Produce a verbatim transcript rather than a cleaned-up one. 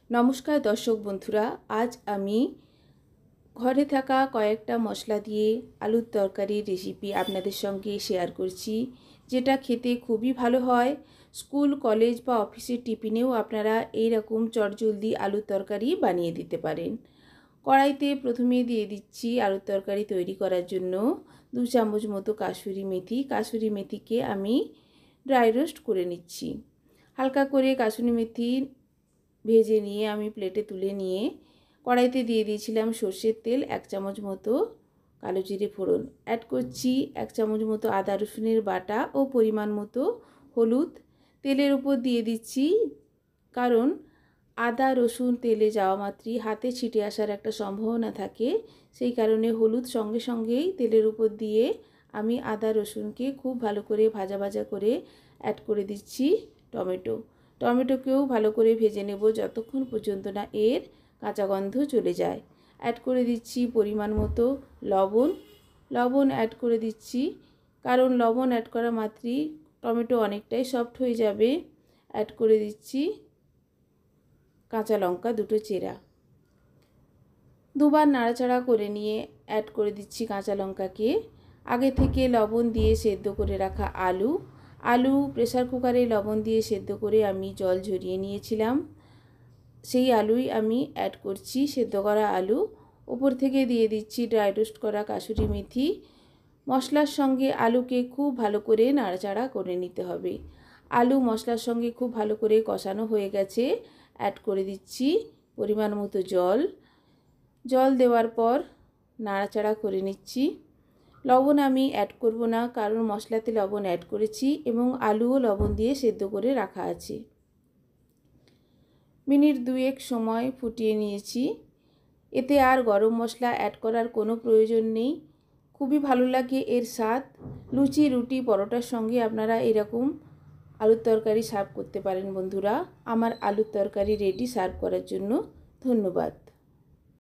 নমস্কার দর্শক বন্ধুরা, আজ আমি ঘরে থাকা কয়েকটা মশলা দিয়ে আলুর তরকারির রেসিপি আপনাদের সঙ্গে শেয়ার করছি, যেটা খেতে খুবই ভালো হয়। স্কুল, কলেজ বা অফিসের টিফিনেও আপনারা এই রকম চটজলদি আলুর তরকারি বানিয়ে দিতে পারেন। কড়াইতে প্রথমে দিয়ে দিচ্ছি আলুর তরকারি তৈরি করার জন্য দু চামচ মতো কাসুরি মেথি। কাসুরি মেথিকে আমি ড্রাই রোস্ট করে নিচ্ছি। হালকা করে কাসুরি মেথি ভেজে নিয়ে আমি প্লেটে তুলে নিয়ে কড়াইতে দিয়ে দিয়েছিলাম সর্ষের তেল, এক চামচ মতো কালো জিরে ফোড়ন, অ্যাড করছি এক চামচ মতো আদা রসুনের বাটা ও পরিমাণ মতো হলুদ। তেলের উপর দিয়ে দিচ্ছি, কারণ আদা রসুন তেলে যাওয়া মাত্রই হাতে ছিটে আসার একটা সম্ভাবনা থাকে, সেই কারণে হলুদ সঙ্গে সঙ্গেই তেলের উপর দিয়ে আমি আদা রসুনকে খুব ভালো করে ভাজা ভাজা করে অ্যাড করে দিচ্ছি টমেটো। টমেটোকেও ভালো করে ভেজে নেব যতক্ষণ পর্যন্ত না এর কাঁচা গন্ধ চলে যায়। অ্যাড করে দিচ্ছি পরিমাণ মতো লবণ। লবণ অ্যাড করে দিচ্ছি, কারণ লবণ অ্যাড করা মাত্রই টমেটো অনেকটাই সফট হয়ে যাবে। অ্যাড করে দিচ্ছি কাঁচা লঙ্কা দুটো চেরা। দুবার নাড়াচাড়া করে নিয়ে অ্যাড করে দিচ্ছি কাঁচা লঙ্কাকে আগে থেকে লবণ দিয়ে সেদ্ধ করে রাখা আলু। আলু প্রেসার কুকারে লবণ দিয়ে সেদ্ধ করে আমি জল ঝরিয়ে নিয়েছিলাম, সেই আলুই আমি অ্যাড করছি, সেদ্ধ করা আলু। উপর থেকে দিয়ে দিচ্ছি ড্রাই রোস্ট করা কাসুরি মেথি। মশলার সঙ্গে আলুকে খুব ভালো করে নাড়াচাড়া করে নিতে হবে। আলু মশলার সঙ্গে খুব ভালো করে কষানো হয়ে গেছে। অ্যাড করে দিচ্ছি পরিমাণ মতো জল। জল দেওয়ার পর নাড়াচাড়া করে নিচ্ছি। লবণ আমি অ্যাড করব না, কারণ মশলাতে লবণ অ্যাড করেছি এবং আলুও লবণ দিয়ে সেদ্ধ করে রাখা আছে। মিনিট দুয়েক সময় ফুটিয়ে নিয়েছি। এতে আর গরম মশলা অ্যাড করার কোনো প্রয়োজন নেই। খুবই ভালো লাগে এর স্বাদ। লুচি, রুটি, পরোটার সঙ্গে আপনারা এরকম আলুর তরকারি সার্ভ করতে পারেন বন্ধুরা। আমার আলুর তরকারি রেডি সার্ভ করার জন্য। ধন্যবাদ।